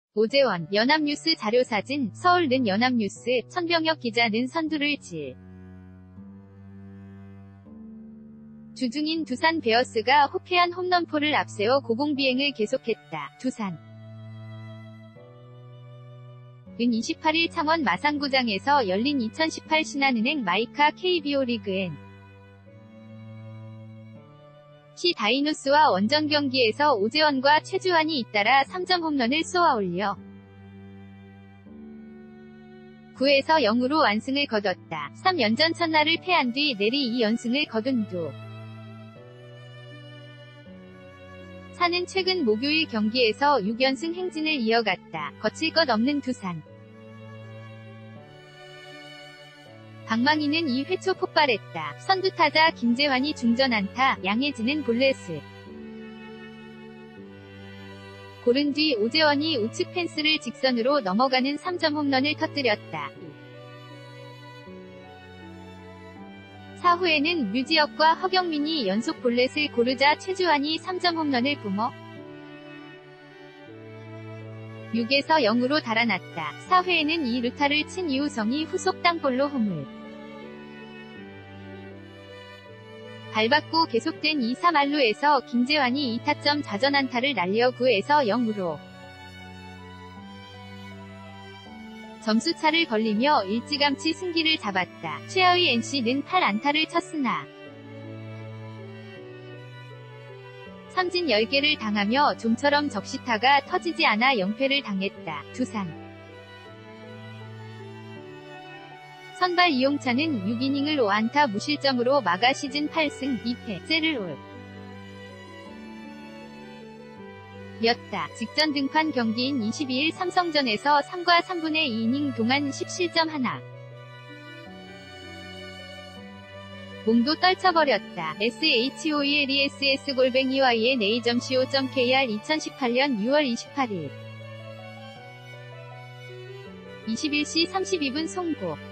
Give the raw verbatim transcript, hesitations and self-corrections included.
오재원, 연합뉴스 자료사진, 서울는 연합뉴스, 천병혁 기자는 선두를 질. 주중인 두산 베어스가 호쾌한 홈런포를 앞세워 고공비행을 계속했다. 두산 은 이십팔일 창원 마산구장에서 열린 이천십팔 신한은행 마이카 케이비오 리그엔 시 다이노스와 원정 경기에서 오재원과 최주환이 잇따라 삼 점 홈런을 쏘아올려 구에서 영으로 완승을 거뒀다. 삼 연전 첫날을 패한 뒤 내리 이 연승을 거둔 두 산은 최근 목요일 경기에서 육 연승 행진을 이어갔다. 거칠 것 없는 두산. 방망이는 이 회 초 폭발했다. 선두타자 김재환이 중전 안타, 양혜진은 볼넷을 고른 뒤 오재원이 우측 펜스를 직선으로 넘어가는 삼 점 홈런을 터뜨렸다. 사 후에는 류지혁과 허경민이 연속 볼넷을 고르자 최주환이 삼 점 홈런을 뿜어 육에서 영으로 달아났다. 사 회에는 이 루타를 친 이우성이 후속 땅볼로 홈을 밟았고 계속된 이 삼 할루에서 김재환이 이 타점 좌전안타를 날려 구에서 영으로 점수차를 벌리며 일찌감치 승기를 잡았다. 최하위 엔씨는 팔 안타를 쳤으나 삼진 열 개를 당하며 좀처럼 적시타가 터지지 않아 연패를 당했다. 두산 선발 이용찬은 육 이닝을 오 안타 무실점으로 막아 시즌 팔 승 이 패째를 올 렸다. 직전 등판 경기인 이십이일 삼성전에서 삼과 삼분의 이 이닝 동안 십 실점 하나. 몸도 떨쳐버렸다. 쇼일에스 골뱅이 와이엔 에이 점 씨오 점 케이알 이천십팔년 유월 이십팔일 이십일 시 삼십이 분 송고